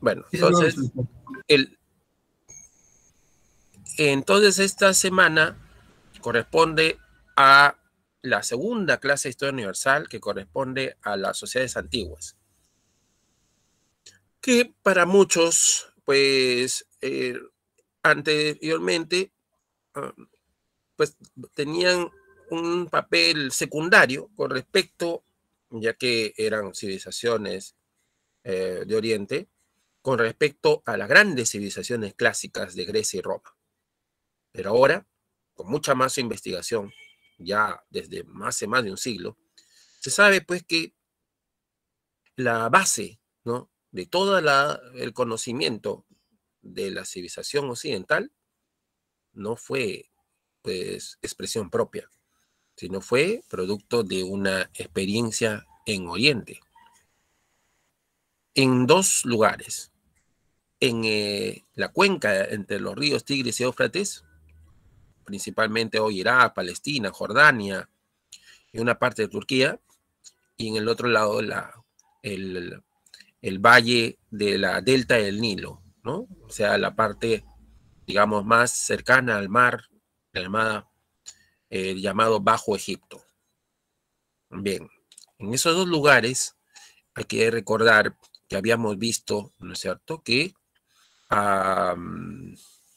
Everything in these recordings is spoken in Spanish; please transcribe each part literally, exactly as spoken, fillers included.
Bueno, entonces, el, entonces esta semana corresponde a la segunda clase de Historia Universal, que corresponde a las sociedades antiguas, que para muchos, pues, eh, anteriormente, uh, pues, tenían un papel secundario con respecto, ya que eran civilizaciones eh, de Oriente, con respecto a las grandes civilizaciones clásicas de Grecia y Roma. Pero ahora, con mucha más investigación, ya desde hace más de un siglo, se sabe pues que la base, ¿no?, de todo la, el conocimiento de la civilización occidental no fue pues expresión propia, sino fue producto de una experiencia en Oriente, en dos lugares, en eh, la cuenca entre los ríos Tigris y Éufrates, principalmente hoy Irak, Palestina, Jordania y una parte de Turquía, y en el otro lado la, el, el valle de la delta del Nilo, ¿no? O sea, la parte, digamos, más cercana al mar, llamada, eh, llamado Bajo Egipto. Bien, en esos dos lugares hay que recordar que habíamos visto, ¿no es cierto?, que um,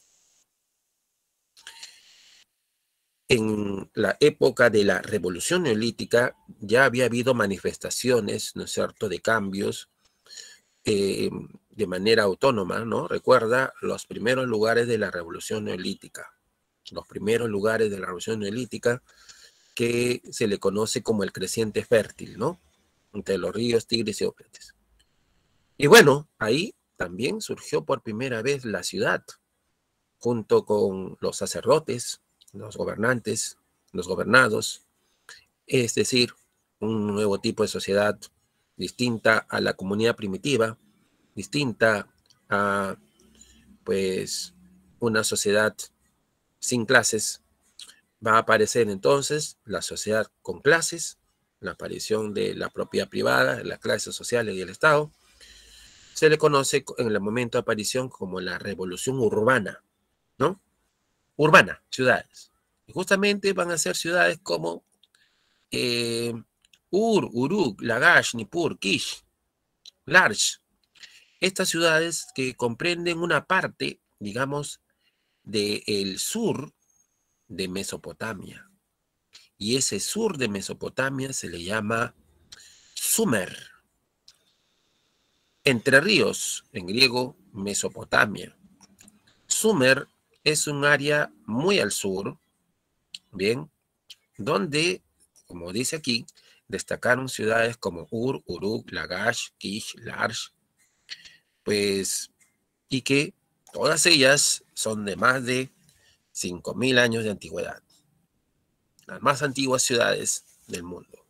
en la época de la Revolución Neolítica ya había habido manifestaciones, ¿no es cierto?, de cambios eh, de manera autónoma, ¿no? Recuerda los primeros lugares de la Revolución Neolítica, los primeros lugares de la Revolución Neolítica que se le conoce como el creciente fértil, ¿no?, entre los ríos Tigris y Éufrates. Y bueno, ahí también surgió por primera vez la ciudad, junto con los sacerdotes, los gobernantes, los gobernados, es decir, un nuevo tipo de sociedad distinta a la comunidad primitiva, distinta a, pues, una sociedad sin clases. Va a aparecer entonces la sociedad con clases, la aparición de la propiedad privada, las clases sociales y el Estado. Se le conoce en el momento de aparición como la revolución urbana, ¿no? Urbana, ciudades. Y justamente van a ser ciudades como eh, Ur, Uruk, Lagash, Nippur, Kish, Larch. Estas ciudades que comprenden una parte, digamos, del sur de Mesopotamia. Y ese sur de Mesopotamia se le llama Sumer. Entre Ríos, en griego, Mesopotamia. Sumer es un área muy al sur, bien, donde, como dice aquí, destacaron ciudades como Ur, Uruk, Lagash, Kish, Larch, pues, y que todas ellas son de más de cinco mil años de antigüedad. Las más antiguas ciudades del mundo.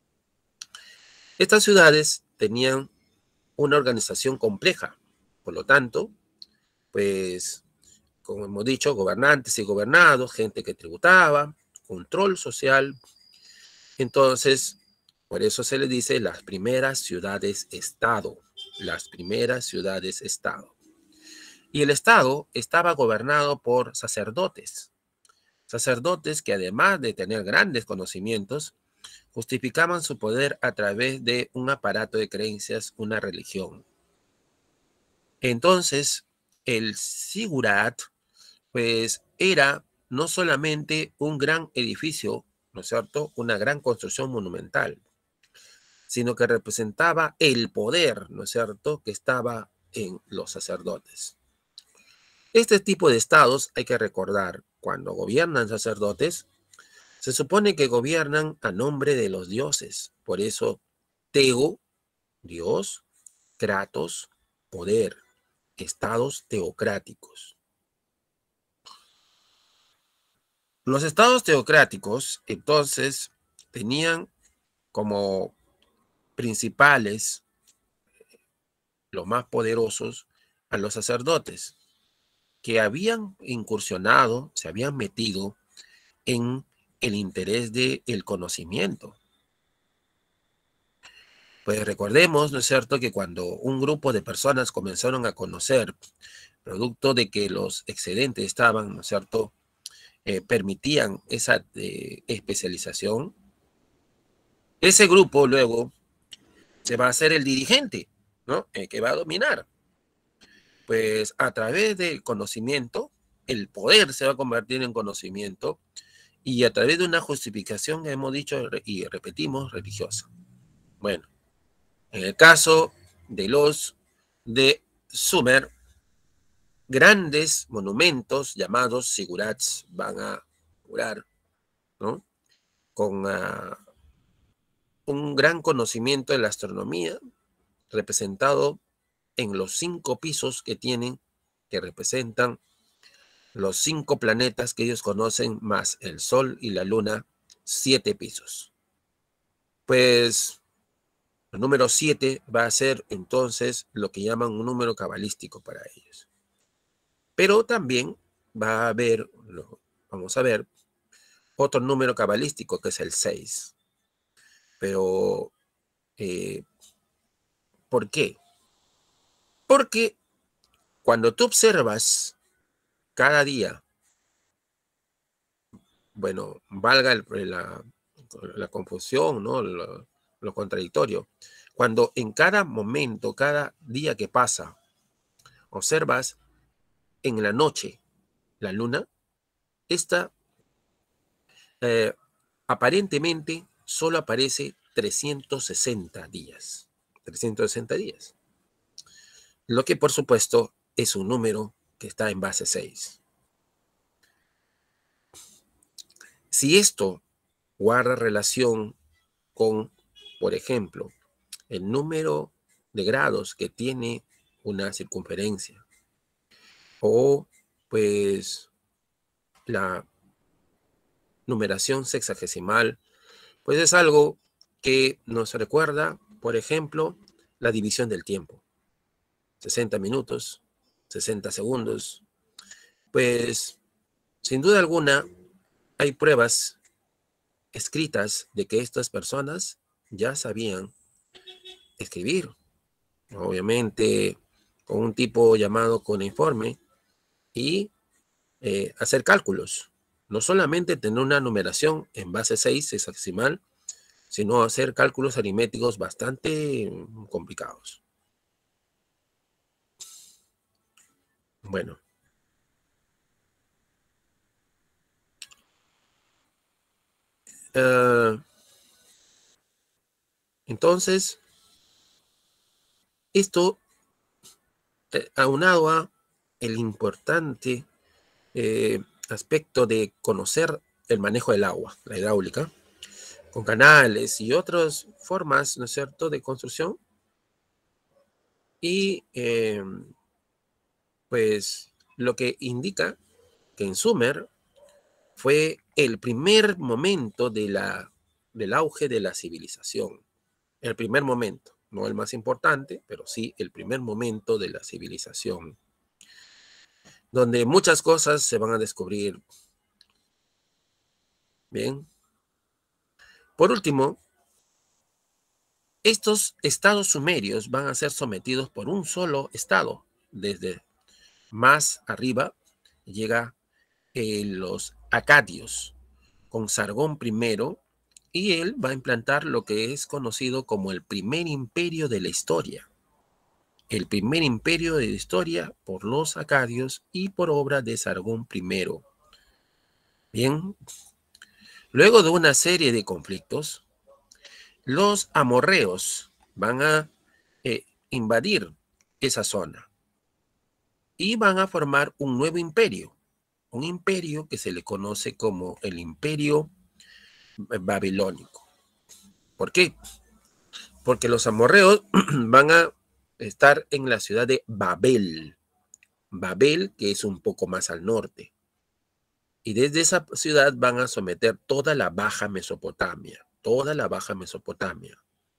Estas ciudades tenían una organización compleja, por lo tanto, pues, como hemos dicho, gobernantes y gobernados, gente que tributaba, control social. Entonces, por eso se les dice las primeras ciudades-estado, las primeras ciudades-estado. Y el Estado estaba gobernado por sacerdotes, sacerdotes que además de tener grandes conocimientos, justificaban su poder a través de un aparato de creencias, una religión. Entonces, el Zigurat, pues, era no solamente un gran edificio, ¿no es cierto?, una gran construcción monumental, sino que representaba el poder, ¿no es cierto?, que estaba en los sacerdotes. Este tipo de estados, hay que recordar, cuando gobiernan sacerdotes, se supone que gobiernan a nombre de los dioses. Por eso, Teo, Dios, Kratos, poder, estados teocráticos. Los estados teocráticos, entonces, tenían como principales, los más poderosos, a los sacerdotes, que habían incursionado, se habían metido en el interés del conocimiento. Pues recordemos, ¿no es cierto?, que cuando un grupo de personas comenzaron a conocer, producto de que los excedentes estaban, ¿no es cierto?, eh, permitían esa eh, especialización, ese grupo luego se va a hacer el dirigente, ¿no?, el que va a dominar. Pues a través del conocimiento, el poder se va a convertir en conocimiento y a través de una justificación, hemos dicho y repetimos, religiosa. Bueno, en el caso de los de Sumer, grandes monumentos llamados sigurats van a curar, ¿no?, con uh, un gran conocimiento de la astronomía, representado en los cinco pisos que tienen, que representan los cinco planetas que ellos conocen, más el Sol y la Luna, siete pisos. Pues el número siete va a ser entonces lo que llaman un número cabalístico para ellos. Pero también va a haber, vamos a ver, otro número cabalístico que es el seis. Pero, eh, ¿por qué? Porque cuando tú observas cada día, bueno, valga el, la, la confusión, ¿no?, lo, lo contradictorio, cuando en cada momento, cada día que pasa, observas en la noche la luna, esta eh, aparentemente solo aparece trescientos sesenta días. trescientos sesenta días. Lo que por supuesto es un número que está en base seis. Si esto guarda relación con, por ejemplo, el número de grados que tiene una circunferencia, o pues la numeración sexagesimal, pues es algo que nos recuerda, por ejemplo, la división del tiempo. sesenta minutos, sesenta segundos. Pues, sin duda alguna, hay pruebas escritas de que estas personas ya sabían escribir. Obviamente, con un tipo llamado cuneiforme y eh, hacer cálculos. No solamente tener una numeración en base seis sexagesimal, sino hacer cálculos aritméticos bastante complicados. Bueno. Uh, entonces, esto eh, aunado a el importante eh, aspecto de conocer el manejo del agua, la hidráulica, con canales y otras formas, ¿no es cierto?, de construcción. Y eh, pues lo que indica que en Sumer fue el primer momento de la, del auge de la civilización. El primer momento, no el más importante, pero sí el primer momento de la civilización, donde muchas cosas se van a descubrir. Bien. Por último, estos estados sumerios van a ser sometidos por un solo estado. Desde más arriba llega eh, los acadios con Sargón primero, y él va a implantar lo que es conocido como el primer imperio de la historia. El primer imperio de la historia por los acadios y por obra de Sargón primero. Bien. Luego de una serie de conflictos, los amorreos van a eh, invadir esa zona y van a formar un nuevo imperio, un imperio que se le conoce como el imperio babilónico. ¿Por qué? Porque los amorreos van a estar en la ciudad de Babel, Babel, que es un poco más al norte, y desde esa ciudad van a someter toda la Baja Mesopotamia, toda la Baja Mesopotamia.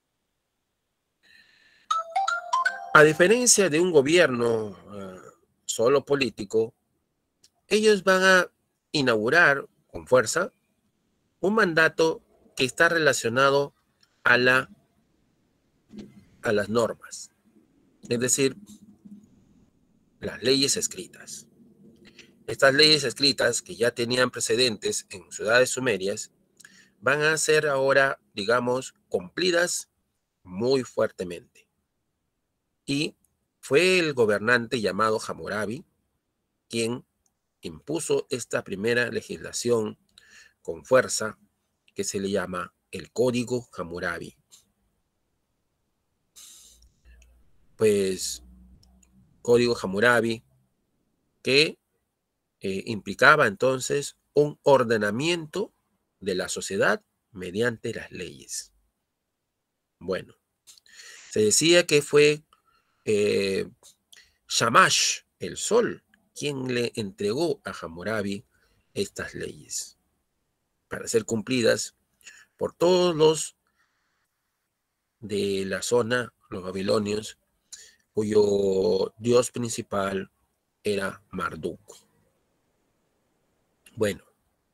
A diferencia de un gobierno uh, solo político, ellos van a inaugurar con fuerza un mandato que está relacionado a la a las normas, es decir, las leyes escritas. Estas leyes escritas, que ya tenían precedentes en ciudades sumerias, van a ser ahora, digamos, cumplidas muy fuertemente. Y fue el gobernante llamado Hammurabi quien impuso esta primera legislación con fuerza que se le llama el Código Hammurabi. Pues, Código Hammurabi que eh, implicaba entonces un ordenamiento de la sociedad mediante las leyes. Bueno, se decía que fue eh, Shamash, el sol, quien le entregó a Hammurabi estas leyes para ser cumplidas por todos los de la zona, los babilonios, cuyo dios principal era Marduk. Bueno,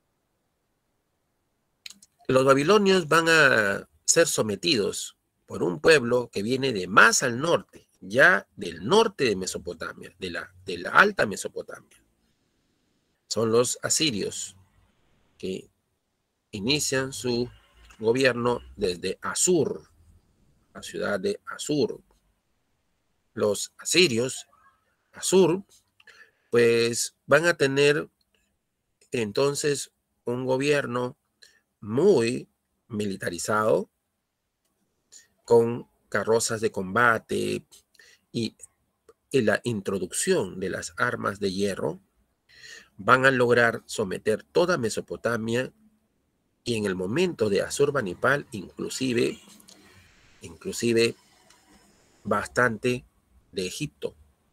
los babilonios van a ser sometidos por un pueblo que viene de más al norte, ya del norte de Mesopotamia, de la, de la alta Mesopotamia. Son los asirios, que inician su gobierno desde Asur, la ciudad de Asur. Los asirios, Asur, pues van a tener entonces un gobierno muy militarizado, con carrozas de combate y en la introducción de las armas de hierro. Van a lograr someter toda Mesopotamia y en el momento de Asurbanipal inclusive, inclusive bastante de Egipto.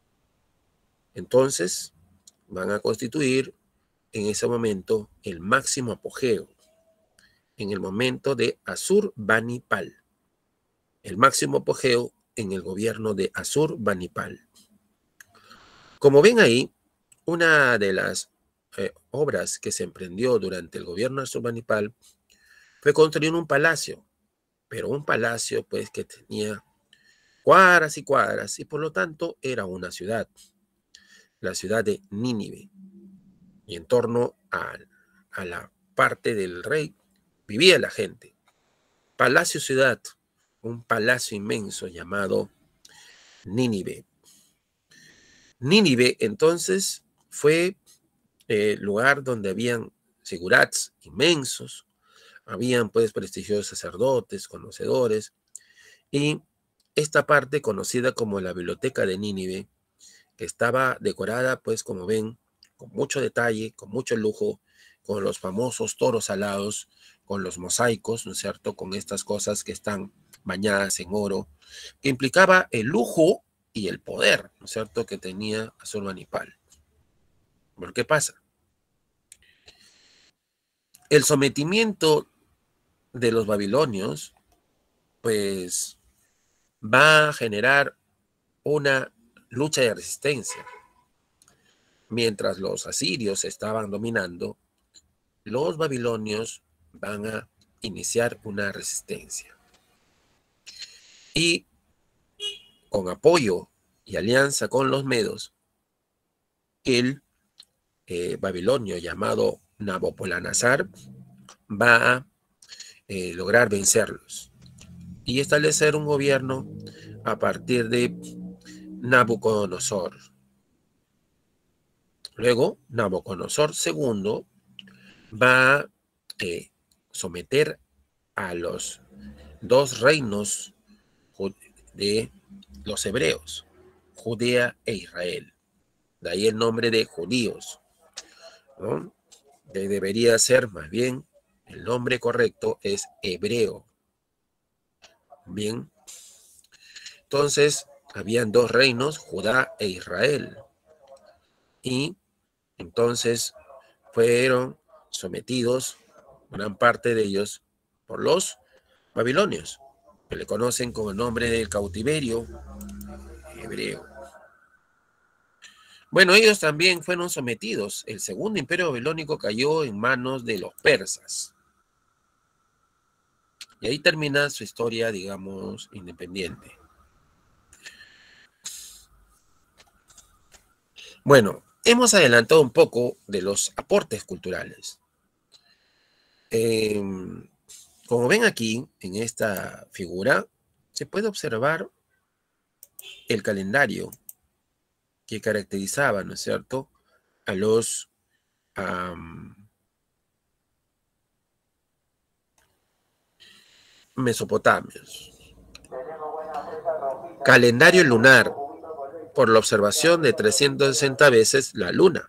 Entonces van a constituir en ese momento el máximo apogeo, en el momento de Asurbanipal, el máximo apogeo en el gobierno de Asurbanipal. Como ven ahí, una de las eh, obras que se emprendió durante el gobierno de Asurbanipal fue construir un palacio, pero un palacio pues que tenía cuadras y cuadras y por lo tanto era una ciudad, la ciudad de Nínive. Y en torno a, a la parte del rey vivía la gente. Palacio ciudad, un palacio inmenso llamado Nínive. Nínive entonces fue el lugar donde habían sigurats inmensos, habían pues prestigiosos sacerdotes, conocedores, y esta parte conocida como la biblioteca de Nínive, que estaba decorada pues como ven, con mucho detalle, con mucho lujo, con los famosos toros alados, con los mosaicos, ¿no es cierto?, con estas cosas que están bañadas en oro, que implicaba el lujo y el poder, ¿no es cierto?, que tenía Asurbanipal. ¿Por qué pasa? El sometimiento de los babilonios, pues, va a generar una lucha de resistencia. Mientras los asirios estaban dominando, los babilonios van a iniciar una resistencia. Y con apoyo y alianza con los medos, el eh, babilonio llamado Nabopolassar va a eh, lograr vencerlos y establecer un gobierno a partir de Nabucodonosor. Luego, Nabucodonosor segundo va a eh, someter a los dos reinos de los hebreos, Judea e Israel. De ahí el nombre de judíos, ¿no? Que debería ser más bien, el nombre correcto es hebreo. Bien. Entonces, habían dos reinos, Judá e Israel. Y entonces fueron sometidos, gran parte de ellos, por los babilonios, que le conocen con el nombre del cautiverio hebreo. Bueno, ellos también fueron sometidos. El segundo imperio babilónico cayó en manos de los persas. Y ahí termina su historia, digamos, independiente. Bueno, hemos adelantado un poco de los aportes culturales. Eh, como ven aquí, en esta figura, se puede observar el calendario que caracterizaba, ¿no es cierto?, a los um, mesopotamios. Calendario lunar, por la observación de trescientas sesenta veces la luna.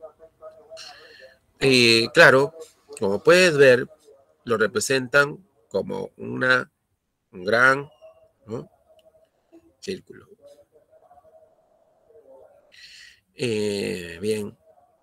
Y claro, como puedes ver, lo representan como una, un gran, ¿no?, círculo. Eh, bien,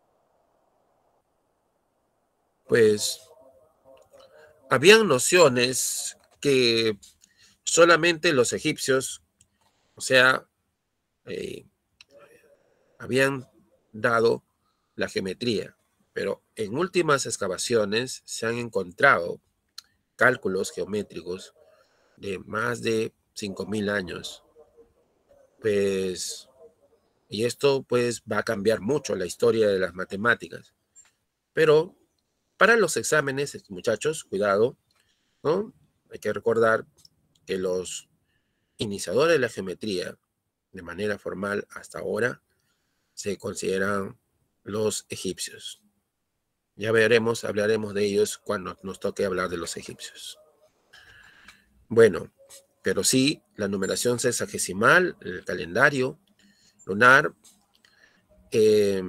pues habían nociones que solamente los egipcios, o sea, eh, habían dado la geometría, pero en últimas excavaciones se han encontrado cálculos geométricos de más de cinco mil años. Pues, y esto pues va a cambiar mucho la historia de las matemáticas. Pero para los exámenes, muchachos, cuidado, ¿no? Hay que recordar que los iniciadores de la geometría, de manera formal hasta ahora, se consideran los egipcios. Ya veremos, hablaremos de ellos cuando nos toque hablar de los egipcios. Bueno, pero sí, la numeración sexagesimal, el calendario lunar, eh,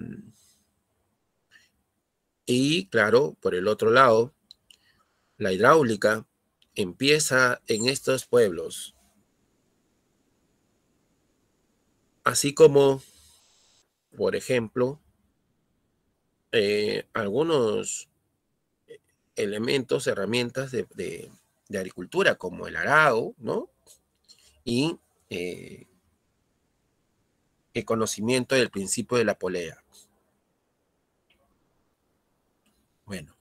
y claro, por el otro lado, la hidráulica empieza en estos pueblos, así como, por ejemplo, eh, algunos elementos, herramientas de, de, de agricultura, como el arado, ¿no? Y eh, el conocimiento del principio de la polea. Bueno,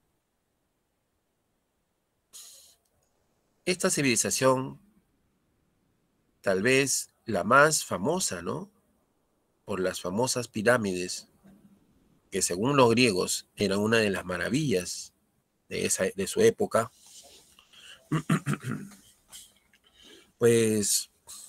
esta civilización, tal vez la más famosa, ¿no?, por las famosas pirámides, que según los griegos eran una de las maravillas de, esa, de su época, pues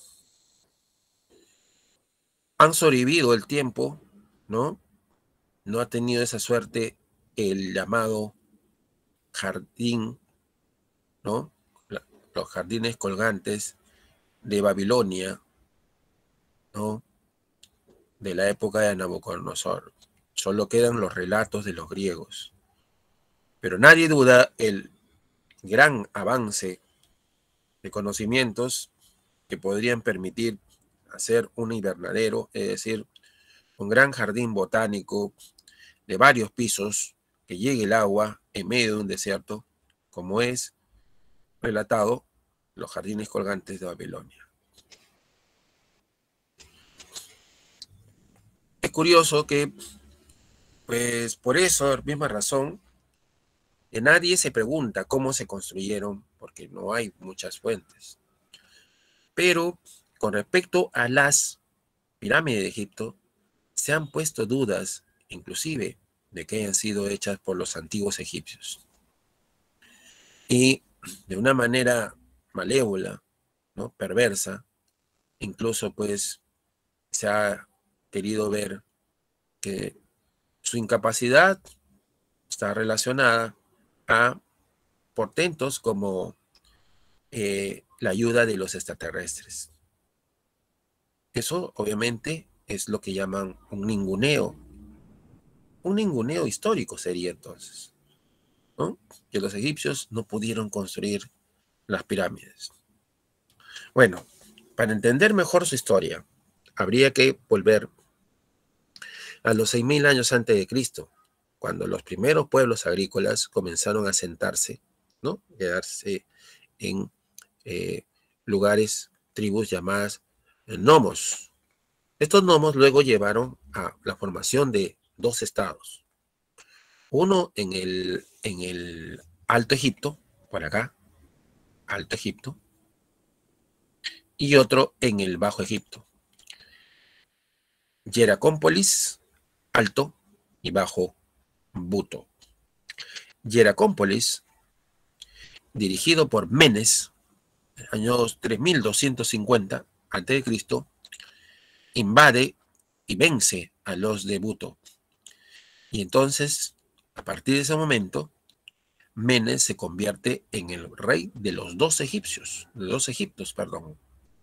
han sobrevivido el tiempo, ¿no? No ha tenido esa suerte el llamado jardín, ¿no?, los jardines colgantes de Babilonia, ¿no?, de la época de Nabucodonosor. Solo quedan los relatos de los griegos. Pero nadie duda el gran avance de conocimientos que podrían permitir hacer un invernadero, es decir, un gran jardín botánico de varios pisos, que llegue el agua en medio de un desierto, como es relatado los jardines colgantes de Babilonia. Es curioso que, pues por eso, misma razón, que nadie se pregunta cómo se construyeron, porque no hay muchas fuentes. Pero con respecto a las pirámides de Egipto, se han puesto dudas, inclusive, de que hayan sido hechas por los antiguos egipcios. Y de una manera malévola, ¿no?, perversa, incluso pues se ha querido ver que su incapacidad está relacionada a portentos como eh, la ayuda de los extraterrestres. Eso obviamente es lo que llaman un ninguneo. Un ninguneo histórico sería entonces, ¿no?, que los egipcios no pudieron construir las pirámides. Bueno, para entender mejor su historia, habría que volver a los seis mil años antes de Cristo, cuando los primeros pueblos agrícolas comenzaron a asentarse, ¿no?, quedarse en eh, lugares, tribus llamadas eh, nomos. Estos nomos luego llevaron a la formación de dos estados. Uno en el, en el Alto Egipto, por acá, Alto Egipto, y otro en el Bajo Egipto. Hieracómpolis, Alto y Bajo Buto. Hieracómpolis, dirigido por Menes, años tres mil doscientos cincuenta antes de Cristo, invade y vence a los de Buto. Y entonces, a partir de ese momento, Menes se convierte en el rey de los dos egipcios, de los Egiptos, perdón.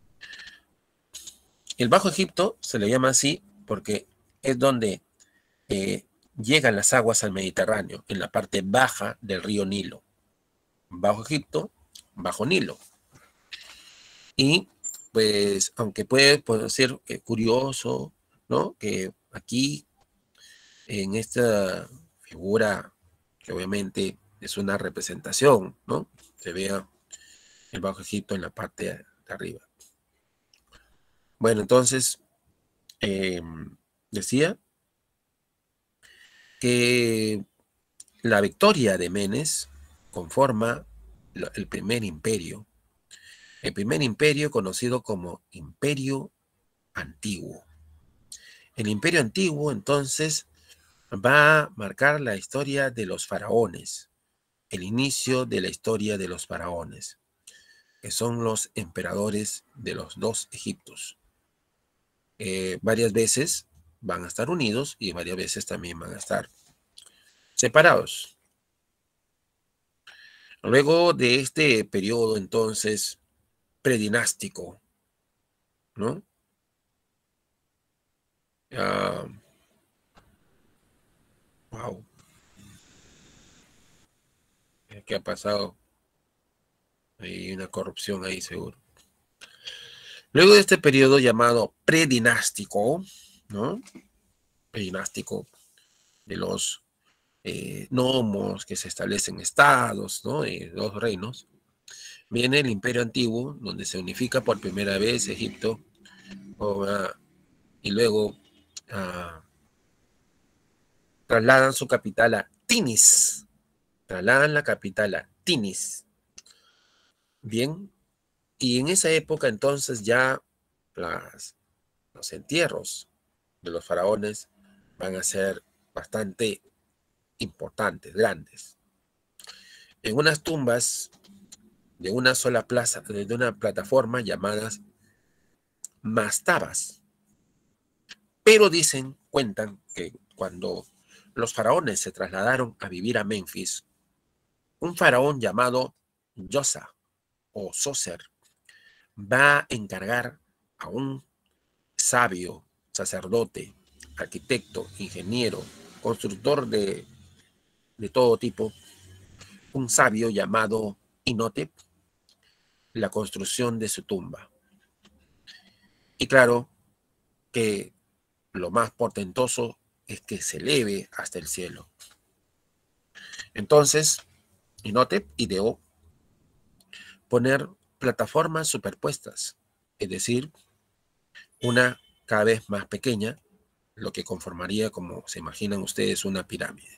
El Bajo Egipto se le llama así porque es donde eh, llegan las aguas al Mediterráneo, en la parte baja del río Nilo. Bajo Egipto, Bajo Nilo. Y pues, aunque puede, puede ser eh, curioso, ¿no? Que aquí, en esta figura, que obviamente es una representación, ¿no? Se vea el Bajo Egipto en la parte de arriba. Bueno, entonces, eh, decía que la victoria de Menes conforma el primer imperio, el primer imperio conocido como Imperio Antiguo. El Imperio Antiguo, entonces, va a marcar la historia de los faraones, el inicio de la historia de los faraones, que son los emperadores de los dos Egiptos. Eh, varias veces van a estar unidos y varias veces también van a estar separados. Luego de este periodo, entonces, predinástico, ¿no? Uh, wow. ¿Qué ha pasado? Hay una corrupción ahí, seguro. Luego de este periodo llamado predinástico, ¿no? Predinástico de los eh, nomos que se establecen estados, ¿no? De dos reinos. Viene el Imperio Antiguo, donde se unifica por primera vez Egipto, uh, y luego uh, trasladan su capital a Tinis. Trasladan la capital a Tinis. Bien, y en esa época entonces ya las, los entierros de los faraones van a ser bastante importantes, grandes. En unas tumbas de una sola plaza, de una plataforma llamadas mastabas. Pero dicen, cuentan que cuando los faraones se trasladaron a vivir a Menfis, un faraón llamado Yosa o Soser va a encargar a un sabio, sacerdote, arquitecto, ingeniero, constructor de, de todo tipo, un sabio llamado Inhotep, la construcción de su tumba. Y claro que lo más portentoso es que se eleve hasta el cielo. Entonces, Inhotep ideó poner plataformas superpuestas, es decir, una cada vez más pequeña, lo que conformaría, como se imaginan ustedes, una pirámide.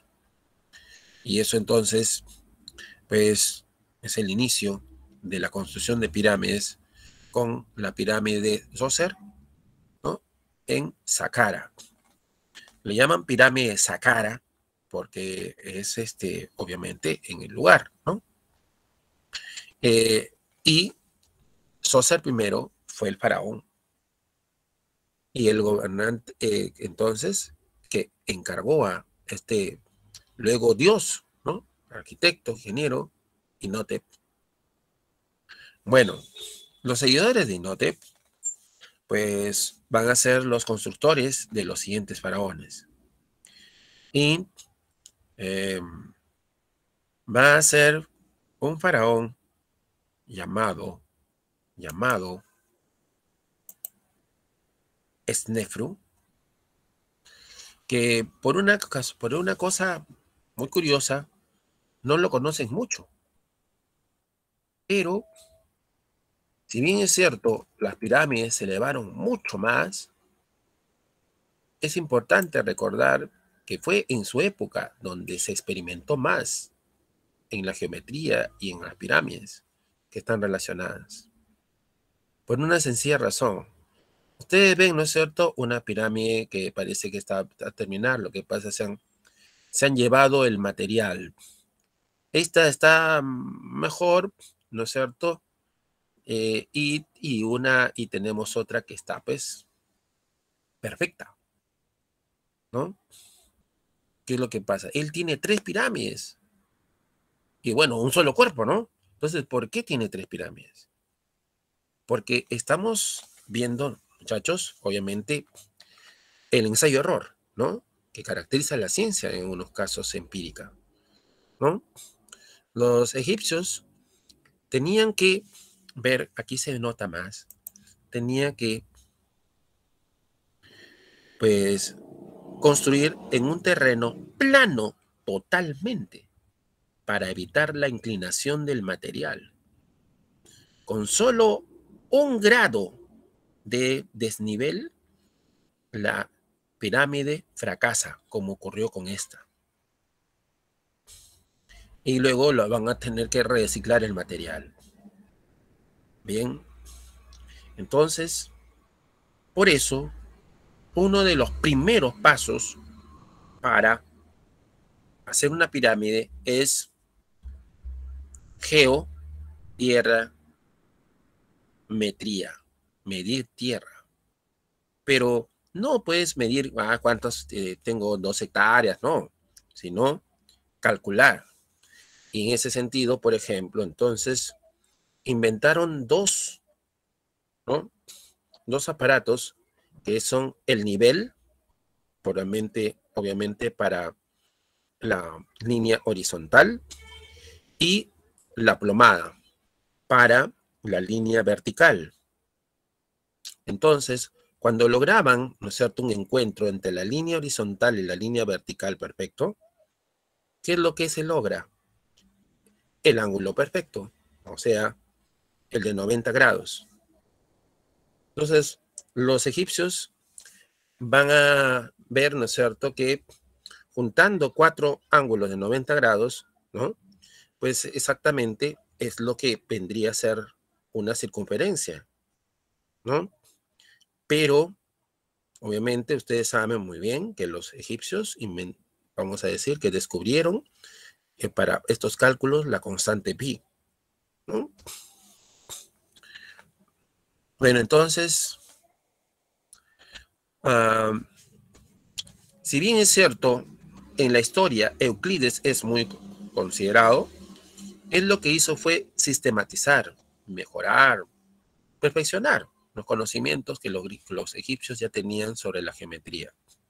Y eso entonces, pues, es el inicio de la construcción de pirámides con la pirámide de Djoser, ¿no? En Saqqara. Le llaman pirámide de Saqqara porque es, este, obviamente, en el lugar, ¿no? Eh, y Djoser primero fue el faraón y el gobernante, eh, entonces, que encargó a este, luego Dios, ¿no? Arquitecto, ingeniero, Inhotep. Bueno, los seguidores de Inhotep, pues, van a ser los constructores de los siguientes faraones. Y eh, va a ser un faraón llamado, llamado Snefru, que por una, por una cosa muy curiosa, no lo conocen mucho. Pero, si bien es cierto, las pirámides se elevaron mucho más, es importante recordar que fue en su época donde se experimentó más en la geometría y en las pirámides que están relacionadas. Por una sencilla razón, Ustedes ven, ¿no es cierto?, una pirámide que parece que está a terminar. Lo que pasa es que se han, se han llevado el material. Esta está mejor, ¿no es cierto? Eh, y, y, una, y tenemos otra que está, pues, perfecta, ¿no? ¿Qué es lo que pasa? Él tiene tres pirámides. Y bueno, un solo cuerpo, ¿no? Entonces, ¿por qué tiene tres pirámides? Porque estamos viendo, muchachos, obviamente, el ensayo-error, ¿no? Que caracteriza la ciencia en unos casos empírica, ¿no? Los egipcios tenían que ver, aquí se nota más, tenía que, pues, construir en un terreno plano totalmente para evitar la inclinación del material. Con solo un grado de desnivel, la pirámide fracasa, como ocurrió con esta. Y luego lo van a tener que reciclar el material. Bien, entonces, por eso, uno de los primeros pasos para hacer una pirámide es geo, tierra, metría, medir tierra. Pero no puedes medir ah, cuántos eh, tengo dos hectáreas, no, sino calcular. Y en ese sentido, por ejemplo, entonces inventaron dos, ¿no? Dos aparatos que son el nivel, obviamente, obviamente para la línea horizontal, y la plomada para la línea vertical. Entonces, cuando lograban, ¿no es cierto?, un encuentro entre la línea horizontal y la línea vertical perfecto, ¿qué es lo que se logra? El ángulo perfecto, o sea, el de noventa grados. Entonces, los egipcios van a ver, ¿no es cierto?, que juntando cuatro ángulos de noventa grados, ¿no?, pues exactamente es lo que vendría a ser una circunferencia, ¿no? Pero, obviamente, ustedes saben muy bien que los egipcios, vamos a decir, que descubrieron que para estos cálculos la constante pi, ¿no? Bueno, entonces, uh, si bien es cierto, en la historia Euclides es muy considerado, él lo que hizo fue sistematizar, mejorar, perfeccionar los conocimientos que los, los egipcios ya tenían sobre la geometría.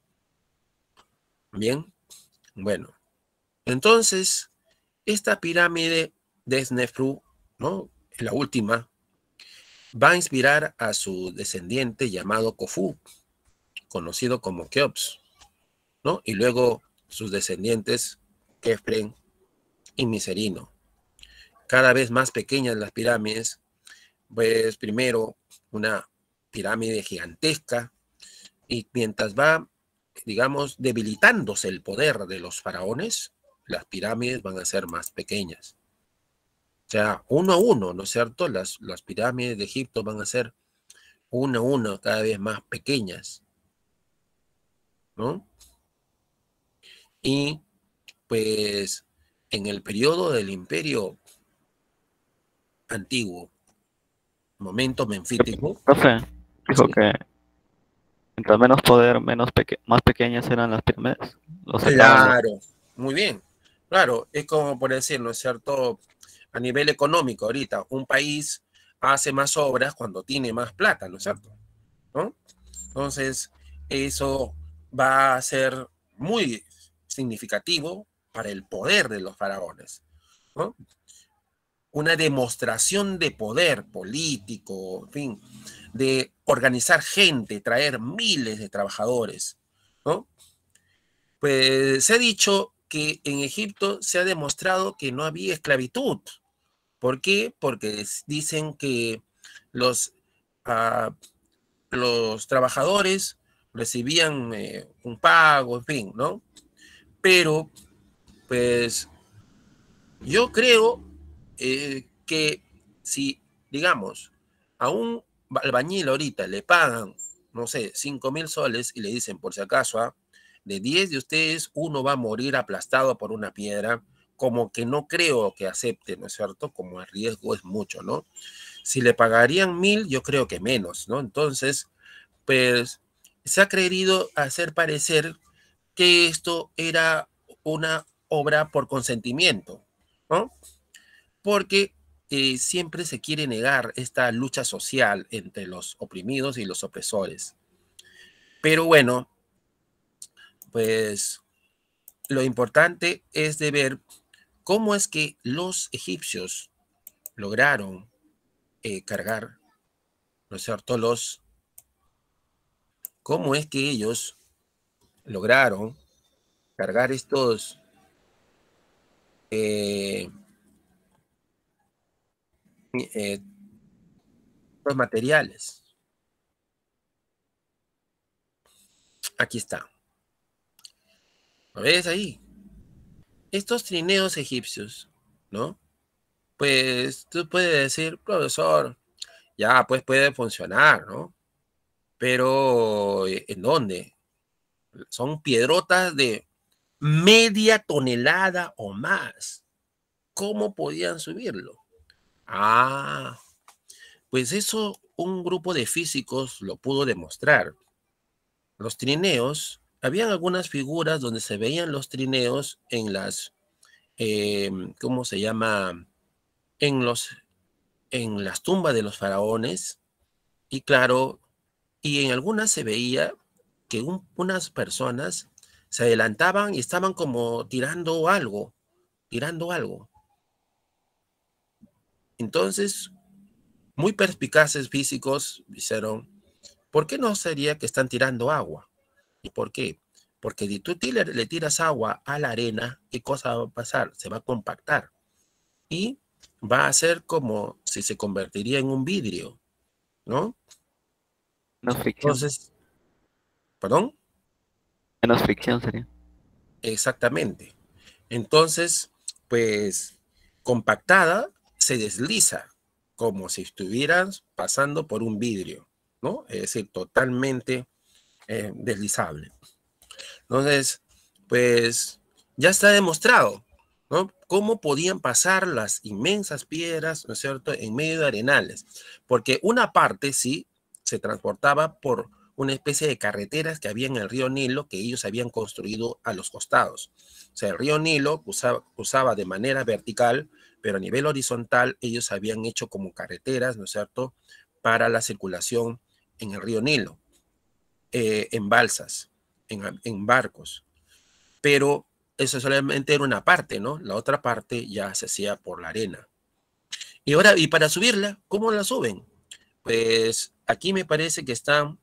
Bien, bueno, entonces, esta pirámide de Snefru, ¿no?, la última, va a inspirar a su descendiente llamado Khufu, conocido como Keops, ¿no? Y luego sus descendientes, Kefren y Miserino. Cada vez más pequeñas las pirámides, pues primero una pirámide gigantesca, y mientras va, digamos, debilitándose el poder de los faraones, las pirámides van a ser más pequeñas. O sea, uno a uno, ¿no es cierto? Las, las pirámides de Egipto van a ser uno a uno cada vez más pequeñas, ¿no? Y pues en el periodo del imperio antiguo, momento menfítico. Profe, dijo ¿sí? que mientras menos poder, menos peque más pequeñas eran las pirámides. Lo sacaban los... Claro, muy bien. Claro, es como por decir, ¿no es cierto? A nivel económico, ahorita, un país hace más obras cuando tiene más plata, ¿no es cierto? ¿No? Entonces, eso va a ser muy significativo para el poder de los faraones, ¿no? Una demostración de poder político, en fin, de organizar gente, traer miles de trabajadores, ¿no? Pues se ha dicho que en Egipto se ha demostrado que no había esclavitud. ¿Por qué? Porque dicen que los, uh, los trabajadores recibían eh, un pago, en fin, ¿no? Pero, pues, yo creo eh, que si, digamos, a un albañil ahorita le pagan no sé, cinco mil soles y le dicen, por si acaso, ¿ah? De diez de ustedes, uno va a morir aplastado por una piedra, como que no creo que acepte, ¿no es cierto? Como el riesgo es mucho, ¿no? Si le pagarían mil, yo creo que menos, ¿no? Entonces, pues se ha querido hacer parecer que esto era una obra por consentimiento, ¿no? Porque eh, siempre se quiere negar esta lucha social entre los oprimidos y los opresores. Pero bueno, pues lo importante es de ver cómo es que los egipcios lograron eh, cargar, ¿no es cierto? Los, cómo es que ellos lograron cargar estos eh, eh, los materiales. Aquí está. ¿Lo ves ahí? Estos trineos egipcios, ¿no? Pues tú puedes decir, profesor, ya, pues puede funcionar, ¿no? Pero, ¿en dónde? Son piedrotas de media tonelada o más. ¿Cómo podían subirlo? Ah, pues eso un grupo de físicos lo pudo demostrar. Los trineos, habían algunas figuras donde se veían los trineos en las, eh, ¿cómo se llama? En los, en las tumbas de los faraones, y claro, y en algunas se veía que un, unas personas se adelantaban y estaban como tirando algo, tirando algo. Entonces, muy perspicaces físicos dijeron, ¿por qué no sería que están tirando agua? ¿Y por qué? Porque si tú le, le tiras agua a la arena, ¿qué cosa va a pasar? Se va a compactar y va a ser como si se convertiría en un vidrio, ¿no? Menos fricción. Entonces, ¿perdón? Menos fricción sería. Exactamente. Entonces, pues, compactada se desliza como si estuvieras pasando por un vidrio, ¿no? Es decir, totalmente eh, deslizable. Entonces, pues, ya está demostrado, ¿no? Cómo podían pasar las inmensas piedras, ¿no es cierto?, en medio de arenales. Porque una parte, sí, se transportaba por una especie de carreteras que había en el río Nilo que ellos habían construido a los costados. O sea, el río Nilo usaba, usaba de manera vertical, pero a nivel horizontal ellos habían hecho como carreteras, ¿no es cierto?, para la circulación en el río Nilo, eh, en balsas, en, en barcos. Pero eso solamente era una parte, ¿no? La otra parte ya se hacía por la arena. Y ahora, y para subirla, ¿cómo la suben? Pues aquí me parece que están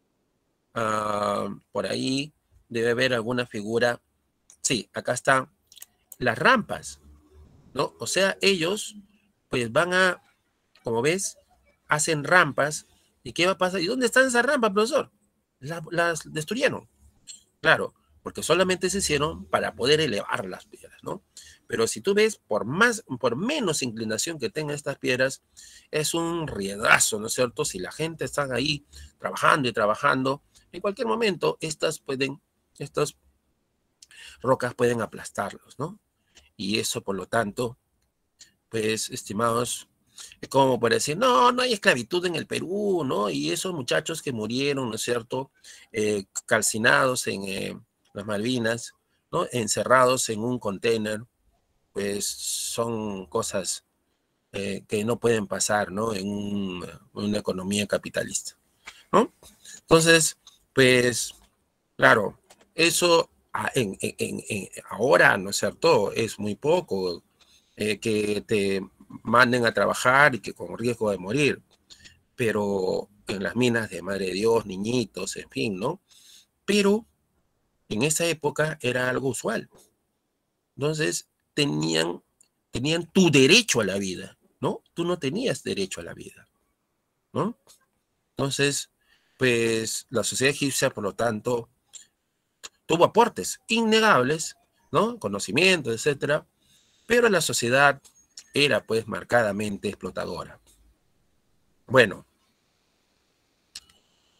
uh, por ahí, debe haber alguna figura. Sí, acá están las rampas, ¿no? O sea, ellos pues van a, como ves, hacen rampas. ¿Y qué va a pasar? ¿Y dónde están esas rampas, profesor? La, las destruyeron. Claro, porque solamente se hicieron para poder elevar las piedras, ¿no? Pero si tú ves, por más, por menos inclinación que tengan estas piedras, es un riedazo, ¿no es cierto? Si la gente está ahí trabajando y trabajando, en cualquier momento estas pueden, estas rocas pueden aplastarlos, ¿no? Y eso, por lo tanto, pues, estimados, es como por decir, no, no hay esclavitud en el Perú, ¿no? Y esos muchachos que murieron, ¿no es cierto?, eh, calcinados en eh, las Malvinas, ¿no?, encerrados en un container, pues son cosas eh, que no pueden pasar, ¿no?, en un, una economía capitalista, ¿no? Entonces, pues, claro, eso en, en, en, ahora, ¿no es cierto?, es muy poco eh, que te manden a trabajar y que con riesgo de morir, pero en las minas de Madre de Dios, niñitos, en fin, ¿no? Pero en esa época era algo usual. Entonces, tenían, tenían tu derecho a la vida, ¿no? Tú no tenías derecho a la vida, ¿no? Entonces, pues la sociedad egipcia, por lo tanto, tuvo aportes innegables, ¿no? Conocimientos, etcétera, pero la sociedad era, pues, marcadamente explotadora. Bueno,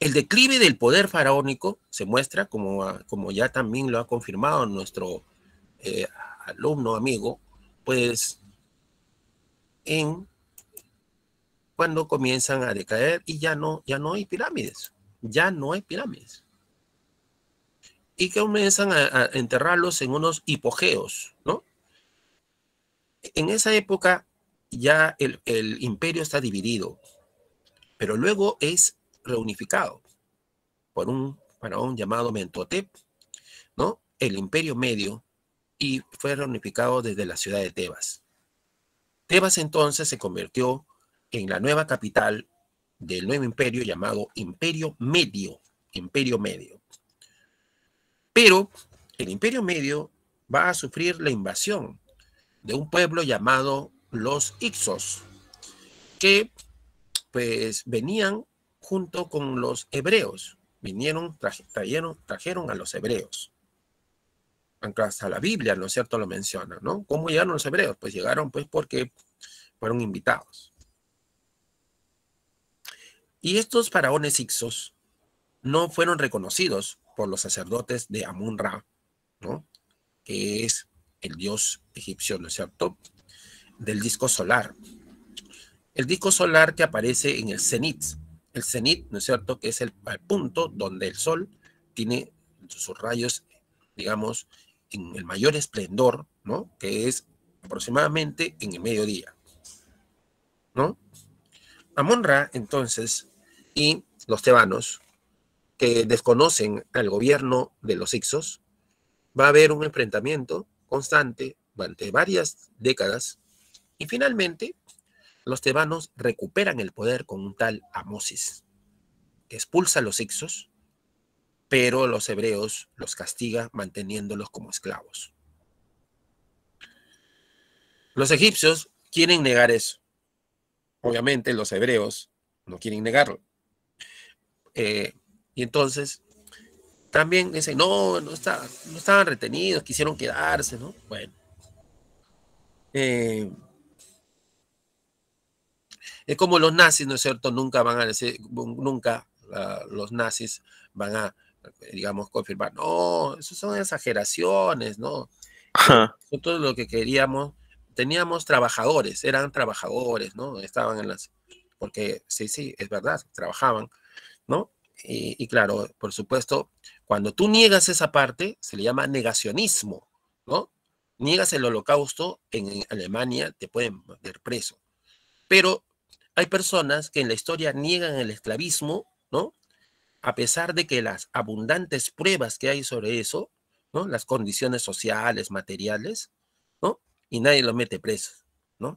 El declive del poder faraónico se muestra, como, como ya también lo ha confirmado nuestro eh, alumno amigo, pues en cuando comienzan a decaer y ya no, ya no hay pirámides, ya no hay pirámides. Y que comienzan a, a enterrarlos en unos hipogeos, ¿no? En esa época ya el, el imperio está dividido, pero luego es reunificado por un faraón llamado Mentotep, ¿no? El Imperio Medio, y fue reunificado desde la ciudad de Tebas. Tebas entonces se convirtió en la nueva capital del nuevo imperio llamado Imperio Medio, Imperio Medio. Pero el Imperio Medio va a sufrir la invasión de un pueblo llamado los Hicsos, que pues venían junto con los hebreos, vinieron, traje, trajeron, trajeron a los hebreos. Hasta la Biblia, ¿no es cierto?, lo menciona, ¿no? ¿Cómo llegaron los hebreos? Pues llegaron pues porque fueron invitados. Y estos faraones Hicsos no fueron reconocidos por los sacerdotes de Amón-Ra, ¿no?, que es el dios egipcio, ¿no es cierto?, del disco solar. El disco solar que aparece en el cenit. El cenit, ¿no es cierto?, que es el, el punto donde el sol tiene sus rayos, digamos, en el mayor esplendor, ¿no?, que es aproximadamente en el mediodía, ¿no? Amón-Ra, entonces, y los tebanos, que desconocen al gobierno de los Hicsos, va a haber un enfrentamiento constante durante varias décadas, y finalmente los tebanos recuperan el poder con un tal Amosis, que expulsa a los Hicsos, pero los hebreos los castiga manteniéndolos como esclavos. Los egipcios quieren negar eso. Obviamente los hebreos no quieren negarlo. Eh, y entonces también dicen, no, no, está, no estaban retenidos, quisieron quedarse, ¿no? Bueno. Eh, es como los nazis, ¿no es cierto? Nunca van a decir, nunca uh, los nazis van a, digamos, confirmar, no, eso son exageraciones, ¿no? Eh, nosotros lo que queríamos, teníamos trabajadores, eran trabajadores, ¿no? Estaban en las, porque sí, sí, es verdad, trabajaban, ¿no? Y, y claro, por supuesto, cuando tú niegas esa parte, se le llama negacionismo, ¿no? Niegas el holocausto, en Alemania te pueden meter preso. Pero hay personas que en la historia niegan el esclavismo, ¿no?, a pesar de que las abundantes pruebas que hay sobre eso, ¿no?, las condiciones sociales, materiales, ¿no?, y nadie lo mete preso, ¿no?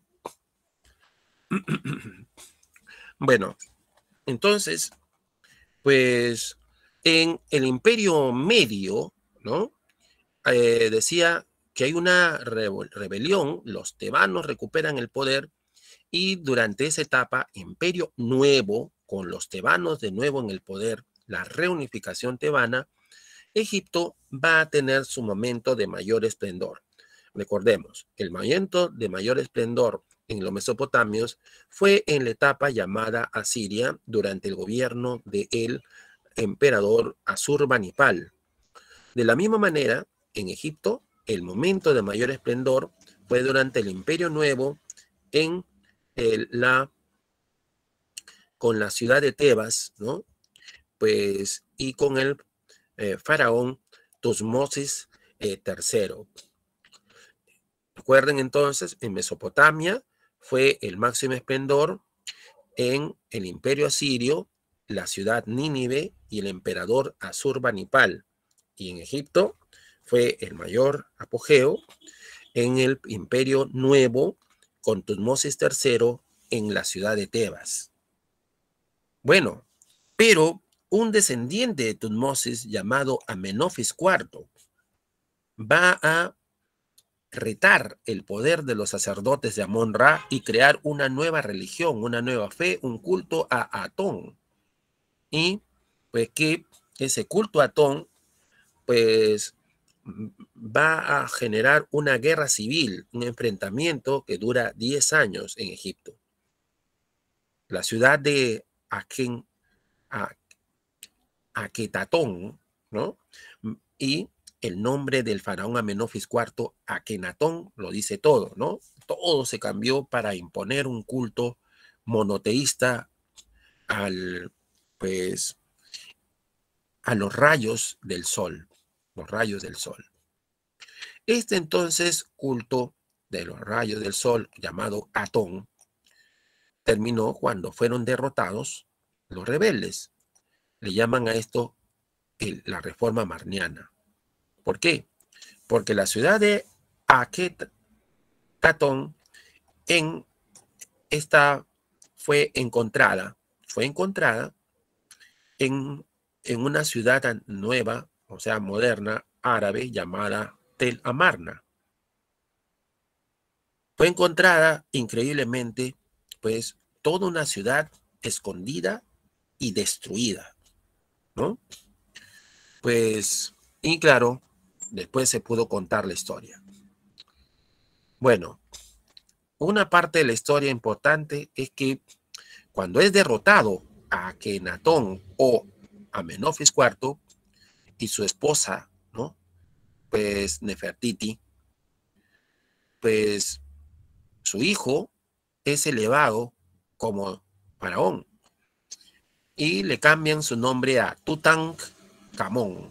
Bueno, entonces, pues en el Imperio Medio, ¿no?, eh, decía que hay una rebelión, los tebanos recuperan el poder, y durante esa etapa, Imperio Nuevo, con los tebanos de nuevo en el poder, la reunificación tebana, Egipto va a tener su momento de mayor esplendor. Recordemos, el momento de mayor esplendor en los mesopotamios fue en la etapa llamada Asiria, durante el gobierno del emperador Asurbanipal. De la misma manera, en Egipto, el momento de mayor esplendor fue durante el Imperio Nuevo, en el, la, con la ciudad de Tebas, ¿no?, pues, y con el eh, faraón Tutmosis eh, tercero. Recuerden entonces, en Mesopotamia fue el máximo esplendor, en el Imperio Asirio, la ciudad Nínive y el emperador Asurbanipal. Y en Egipto fue el mayor apogeo en el Imperio Nuevo, con Tutmosis tercero en la ciudad de Tebas. Bueno, pero un descendiente de Tutmosis llamado Amenofis cuarto va a retar el poder de los sacerdotes de Amón-Ra y crear una nueva religión, una nueva fe, un culto a Atón. Y pues que ese culto a Atón pues va a generar una guerra civil, un enfrentamiento que dura diez años en Egipto. La ciudad de Aken, Aquetatón, ¿no? Y el nombre del faraón Amenofis cuarto, Akenatón, lo dice todo, ¿no? Todo se cambió para imponer un culto monoteísta al, pues, a los rayos del sol, los rayos del sol. Este entonces culto de los rayos del sol, llamado Atón, terminó cuando fueron derrotados los rebeldes. Le llaman a esto el, la reforma marniana. ¿Por qué? Porque la ciudad de Aquetatón en esta fue encontrada, fue encontrada en, en una ciudad nueva, o sea, moderna, árabe, llamada Tel Amarna. Fue encontrada increíblemente, pues, toda una ciudad escondida y destruida, ¿no? Pues, y claro, después se pudo contar la historia. Bueno, una parte de la historia importante es que cuando es derrotado a Akenatón o Amenofis cuarto y su esposa, ¿no? Pues Nefertiti, pues su hijo es elevado como faraón y le cambian su nombre a Tutankamón.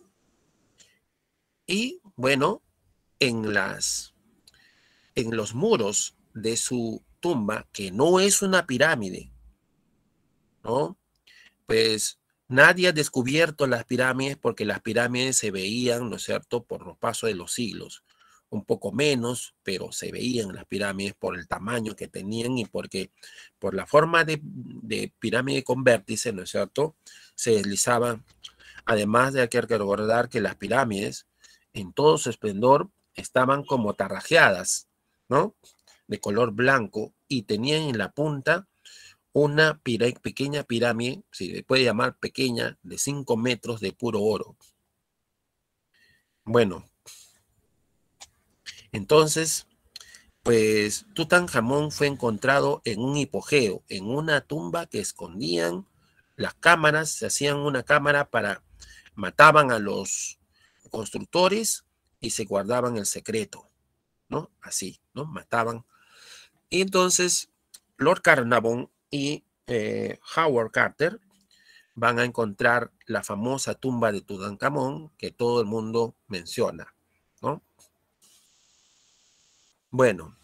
Y bueno, en las en los muros de su tumba, que no es una pirámide, ¿no? Pues nadie ha descubierto las pirámides porque las pirámides se veían, ¿no es cierto?, por los pasos de los siglos. Un poco menos, pero se veían las pirámides por el tamaño que tenían y porque por la forma de, de pirámide con vértice, ¿no es cierto?, se deslizaban. Además de que hay que recordar que las pirámides, en todo su esplendor, estaban como tarrajeadas, ¿no?, de color blanco y tenían en la punta una pequeña pirámide, si se puede llamar pequeña, de cinco metros de puro oro. Bueno, entonces, pues Tutankamón fue encontrado en un hipogeo, en una tumba que escondían las cámaras, se hacían una cámara para, mataban a los constructores y se guardaban el secreto, ¿no? Así, ¿no? Mataban. Y entonces, Lord Carnarvon y eh, Howard Carter van a encontrar la famosa tumba de Tutankamón que todo el mundo menciona, ¿no? Bueno,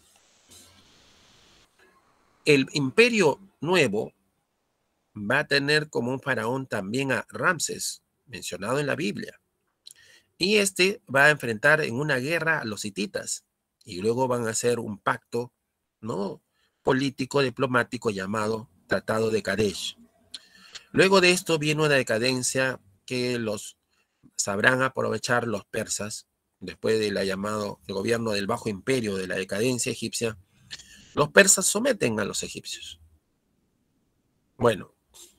el imperio nuevo va a tener como un faraón también a Ramsés, mencionado en la Biblia. Y este va a enfrentar en una guerra a los hititas y luego van a hacer un pacto, ¿no?, político, diplomático llamado Tratado de Kadesh. Luego de esto viene una decadencia que los sabrán aprovechar los persas después del llamado el gobierno del Bajo Imperio, de la decadencia egipcia. Los persas someten a los egipcios. Bueno,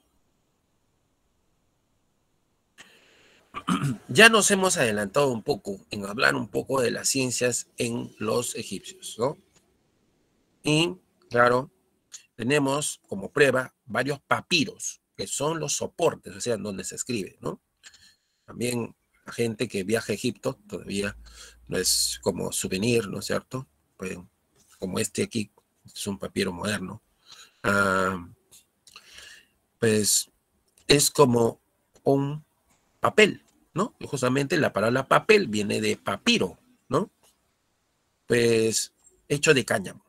ya nos hemos adelantado un poco en hablar un poco de las ciencias en los egipcios, ¿no? Y, claro, tenemos como prueba varios papiros, que son los soportes, o sea, donde se escribe, ¿no? También la gente que viaja a Egipto todavía no es como souvenir, ¿no es cierto? Pues, como este aquí, es un papiro moderno. Ah, pues es como un papel, ¿no? Y justamente la palabra papel viene de papiro, ¿no? Pues hecho de cáñamo.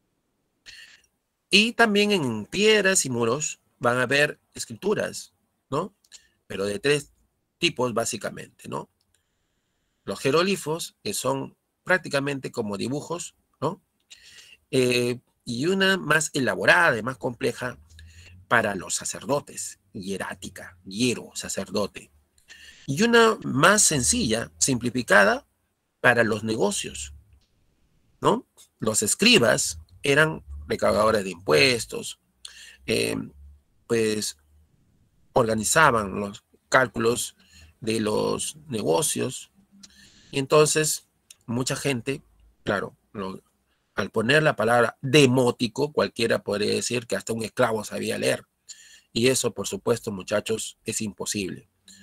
Y también en piedras y muros van a haber escrituras, ¿no? Pero de tres tipos básicamente, ¿no? Los jeroglifos, que son prácticamente como dibujos, ¿no? Eh, y una más elaborada, más compleja, para los sacerdotes, hierática, hiero, sacerdote. Y una más sencilla, simplificada, para los negocios, ¿no? Los escribas eran recaudadores de impuestos, eh, pues organizaban los cálculos de los negocios y entonces mucha gente, claro, lo, al poner la palabra demótico, cualquiera podría decir que hasta un esclavo sabía leer y eso, por supuesto, muchachos, es imposible.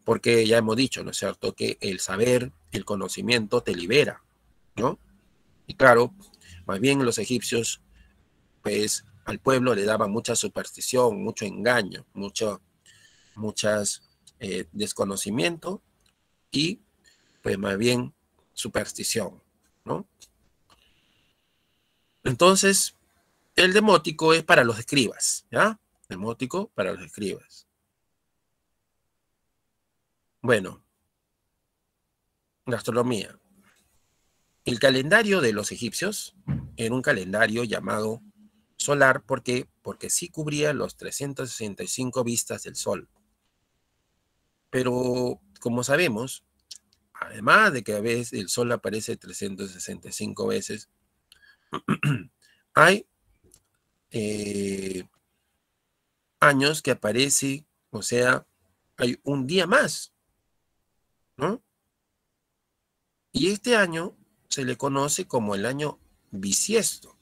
porque ya hemos dicho, ¿no es cierto?, que el saber, el conocimiento te libera, ¿no? Y claro, más bien los egipcios, pues al pueblo le daban mucha superstición, mucho engaño, mucho, muchas eh, desconocimiento y pues más bien superstición, ¿no? Entonces, el demótico es para los escribas, ¿ya? Demótico para los escribas. Bueno, la astronomía. El calendario de los egipcios era un calendario llamado solar, ¿por qué? Porque sí cubría los trescientas sesenta y cinco vistas del sol. Pero, como sabemos, además de que a veces el sol aparece trescientas sesenta y cinco veces, hay eh, años que aparece, o sea, hay un día más, ¿no? Y este año se le conoce como el año bisiesto.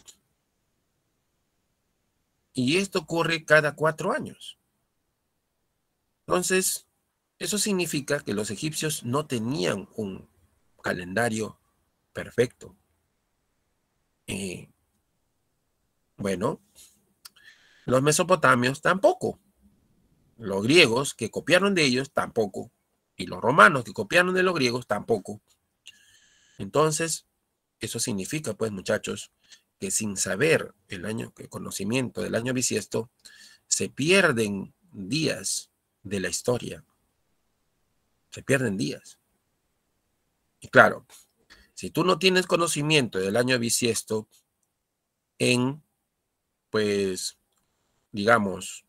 Y esto ocurre cada cuatro años. Entonces, eso significa que los egipcios no tenían un calendario perfecto. Eh, bueno, los mesopotamios tampoco. Los griegos que copiaron de ellos tampoco. Y los romanos que copiaron de los griegos tampoco. Entonces, eso significa, pues, muchachos, que sin saber el año, el conocimiento del año bisiesto, se pierden días de la historia. Se pierden días. Y claro, si tú no tienes conocimiento del año bisiesto en, pues, digamos,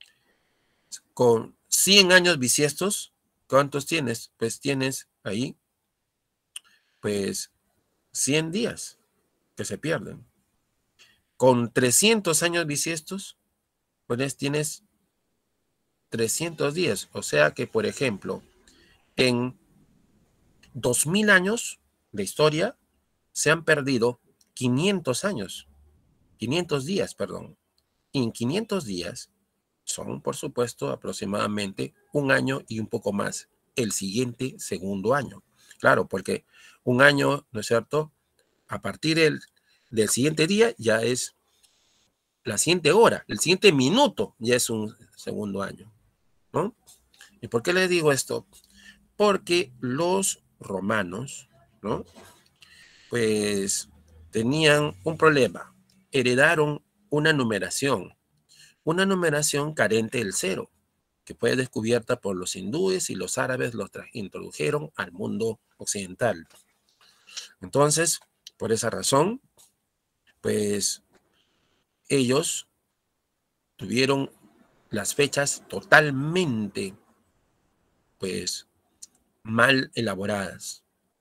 con cien años bisiestos, ¿cuántos tienes? Pues tienes ahí, pues, cien días que se pierden. Con trescientos años bisiestos, pues tienes trescientos días. O sea que, por ejemplo, en dos mil años de historia se han perdido quinientos años, quinientos días, perdón. Y en quinientos días son, por supuesto, aproximadamente un año y un poco más el siguiente segundo año. Claro, porque un año, ¿no es cierto? A partir del, del siguiente día ya es la siguiente hora, el siguiente minuto ya es un segundo año, ¿no? ¿Y por qué les digo esto? Porque los romanos, ¿no?, pues tenían un problema. Heredaron una numeración, una numeración carente del cero, que fue descubierta por los hindúes y los árabes los introdujeron al mundo occidental. Entonces, por esa razón, pues ellos tuvieron las fechas totalmente, pues, mal elaboradas.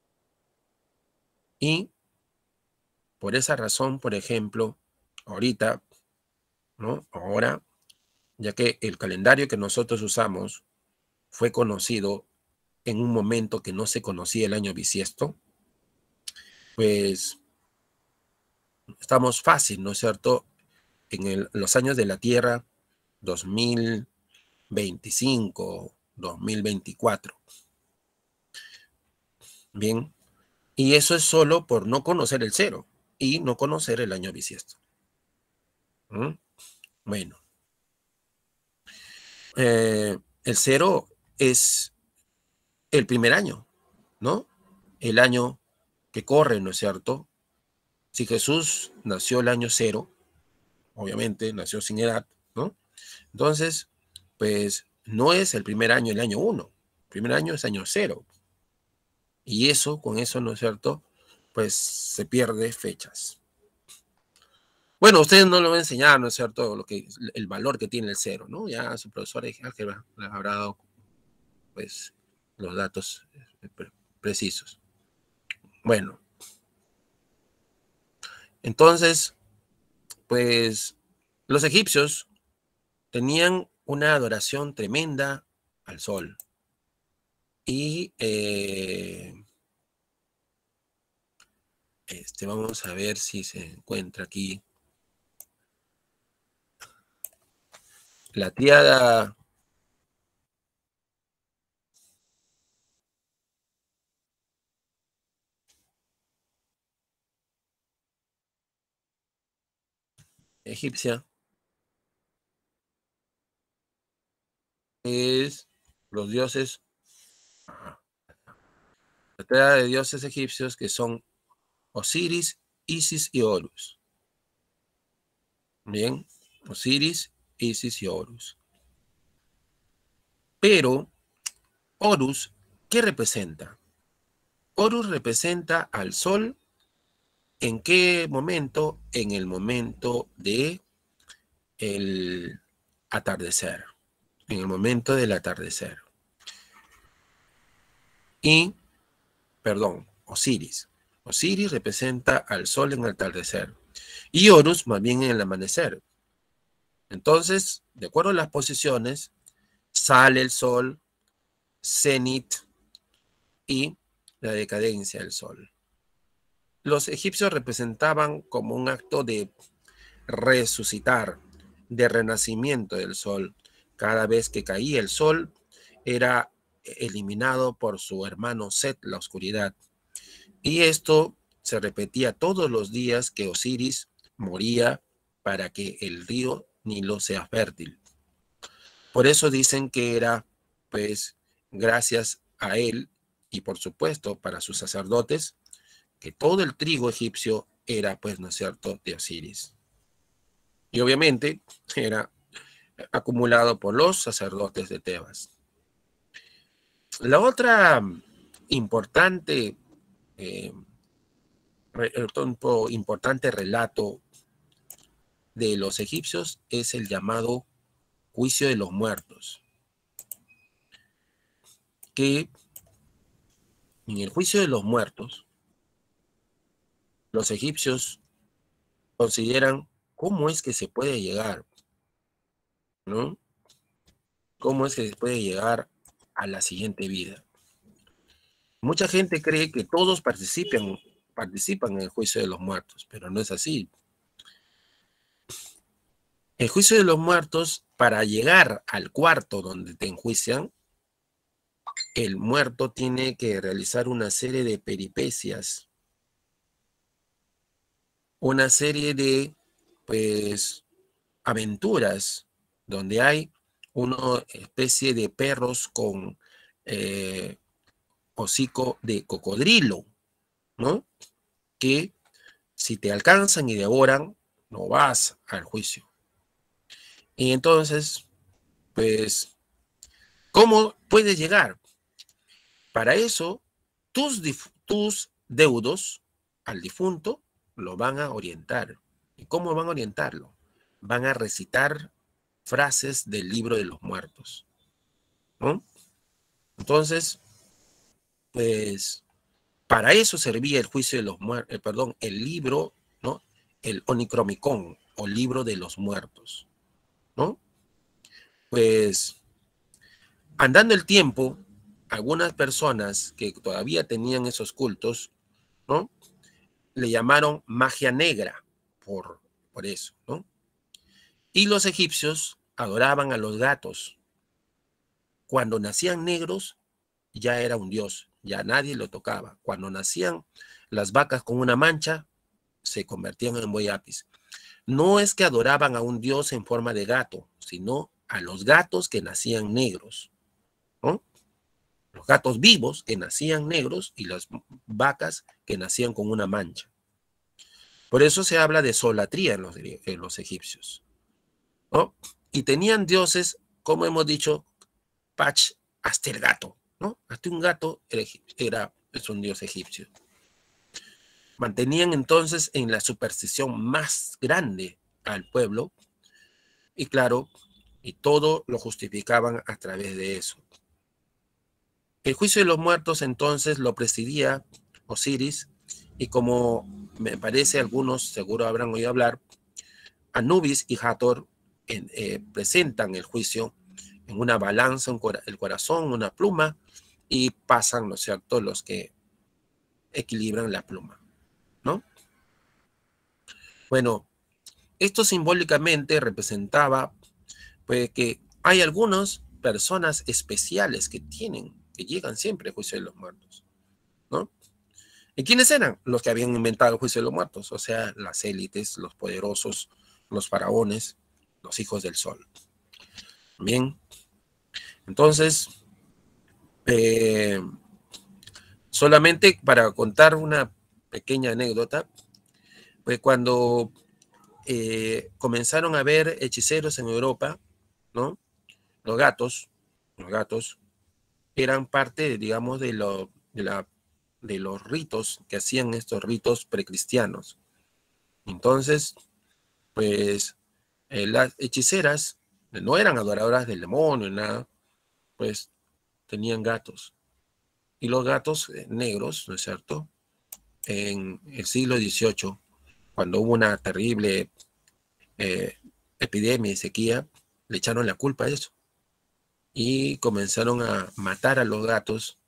Y por esa razón, por ejemplo, ahorita, ¿no? Ahora, ya que el calendario que nosotros usamos fue conocido en un momento que no se conocía el año bisiesto, pues estamos fácil, ¿no es cierto?, en el, los años de la Tierra dos mil veinticinco, dos mil veinticuatro. Bien, y eso es solo por no conocer el cero y no conocer el año bisiesto. ¿Mm? Bueno, eh, el cero es el primer año, ¿no? El año que corre, ¿no es cierto? Si Jesús nació el año cero, obviamente nació sin edad, ¿no? Entonces, pues no es el primer año el año uno, el primer año es año cero. Y eso, con eso, ¿no es cierto?, pues se pierde fechas. Bueno, ustedes no lo van a enseñar, ¿no es cierto?, lo que, el valor que tiene el cero, ¿no? Ya su profesor de álgebra les habrá dado, pues, los datos precisos. Bueno, entonces, pues, los egipcios tenían una adoración tremenda al sol. Y eh, este, vamos a ver si se encuentra aquí la tríada egipcia es los dioses, la tríada de dioses egipcios que son Osiris, Isis y Horus. Bien, Osiris, Isis y Horus. Pero Horus, ¿qué representa? Horus representa al sol. ¿En qué momento? En el momento de el atardecer. En el momento del atardecer. Y, perdón, Osiris. Osiris representa al sol en el atardecer. Y Horus más bien en el amanecer. Entonces, de acuerdo a las posiciones, sale el sol, cenit y la decadencia del sol. Los egipcios representaban como un acto de resucitar, de renacimiento del sol. Cada vez que caía el sol, era eliminado por su hermano Set, la oscuridad. Y esto se repetía todos los días que Osiris moría para que el río Nilo sea fértil. Por eso dicen que era, pues, gracias a él y por supuesto para sus sacerdotes, que todo el trigo egipcio era, pues, ¿no es cierto?, de Osiris. Y obviamente era acumulado por los sacerdotes de Tebas. La otra importante, eh, el otro importante relato de los egipcios es el llamado juicio de los muertos. Que en el juicio de los muertos, los egipcios consideran cómo es que se puede llegar, ¿no? ¿Cómo es que se puede llegar a la siguiente vida? Mucha gente cree que todos participan, participan en el juicio de los muertos, pero no es así. El juicio de los muertos, para llegar al cuarto donde te enjuician, el muerto tiene que realizar una serie de peripecias, una serie de, pues, aventuras, donde hay una especie de perros con eh, hocico de cocodrilo, ¿no? Que si te alcanzan y devoran, no vas al juicio. Y entonces, pues, ¿cómo puedes llegar? Para eso, tus, tus deudos al difunto lo van a orientar. ¿Y cómo van a orientarlo? Van a recitar frases del libro de los muertos, ¿no? Entonces, pues, para eso servía el juicio de los muertos, eh, perdón, el libro, ¿no? El Onicromicón, o libro de los muertos, ¿no? Pues, andando el tiempo, algunas personas que todavía tenían esos cultos, ¿no?, le llamaron magia negra por, por eso, ¿no? Y los egipcios adoraban a los gatos. Cuando nacían negros, ya era un dios, ya nadie lo tocaba. Cuando nacían las vacas con una mancha, se convertían en boyapis. No es que adoraban a un dios en forma de gato, sino a los gatos que nacían negros, ¿no? Los gatos vivos que nacían negros y las vacas que nacían con una mancha. Por eso se habla de solatría en los, en los egipcios, ¿no? Y tenían dioses, como hemos dicho, Pach, hasta el gato, ¿no? Hasta un gato era, era es un dios egipcio. Mantenían entonces en la superstición más grande al pueblo y claro, y todo lo justificaban a través de eso. El juicio de los muertos entonces lo presidía Osiris y como me parece algunos seguro habrán oído hablar, Anubis y Hathor en, eh, presentan el juicio en una balanza, un cora el corazón, una pluma y pasan, ¿no es cierto?, los que equilibran la pluma, ¿no? Bueno, esto simbólicamente representaba pues que hay algunas personas especiales que tienen, que llegan siempre al juicio de los muertos, ¿no? ¿Y quiénes eran? Los que habían inventado el juicio de los muertos, o sea, las élites, los poderosos, los faraones, los hijos del sol. Bien, entonces, eh, solamente para contar una pequeña anécdota, pues cuando eh, comenzaron a haber hechiceros en Europa, ¿no? Los gatos, los gatos eran parte, digamos, de, lo, de, la, de los ritos que hacían estos ritos precristianos. Entonces, pues eh, las hechiceras no eran adoradoras del demonio, nada, pues tenían gatos. Y los gatos eh, negros, ¿no es cierto? En el siglo dieciocho, cuando hubo una terrible eh, epidemia y sequía, le echaron la culpa a eso. Y comenzaron a matar a los gatos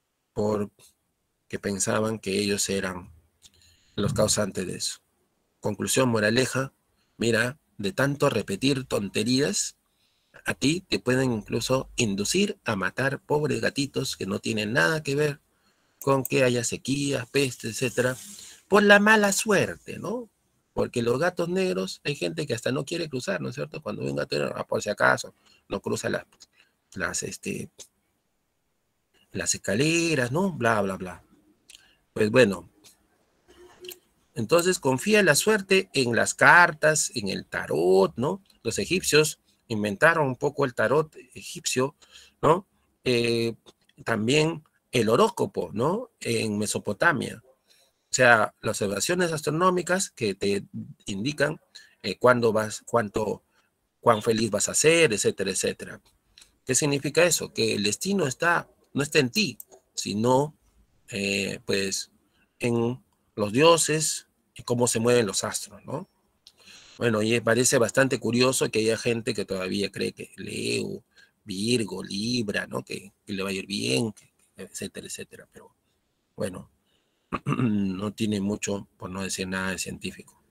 porque pensaban que ellos eran los causantes de eso. Conclusión, moraleja, mira, de tanto repetir tonterías, a ti te pueden incluso inducir a matar pobres gatitos que no tienen nada que ver con que haya sequías, pestes, etcétera, por la mala suerte, ¿no? Porque los gatos negros, hay gente que hasta no quiere cruzar, ¿no es cierto? Cuando ve un gato negro, ah, por si acaso, no cruza las, las, este, las escaleras, ¿no? Bla, bla, bla. Pues bueno, entonces confía la suerte en las cartas, en el tarot, ¿no? Los egipcios inventaron un poco el tarot egipcio, ¿no? Eh, también el horóscopo, ¿no? En Mesopotamia. O sea, las observaciones astronómicas que te indican eh, cuándo vas, cuánto, cuán feliz vas a ser, etcétera, etcétera. ¿Qué significa eso? Que el destino está, no está en ti, sino, eh, pues, en los dioses y cómo se mueven los astros, ¿no? Bueno, y parece bastante curioso que haya gente que todavía cree que Leo, Virgo, Libra, ¿no? Que, que le va a ir bien, que, etcétera, etcétera. Pero, bueno, no tiene mucho, por no decir nada de científico.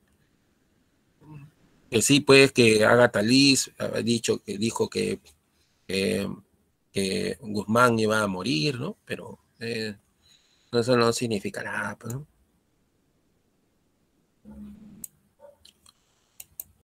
Que sí, pues, que Agatha Liz ha dicho, que dijo que, que, que Guzmán iba a morir, ¿no? Pero eh, eso no significa nada, pues, ¿no?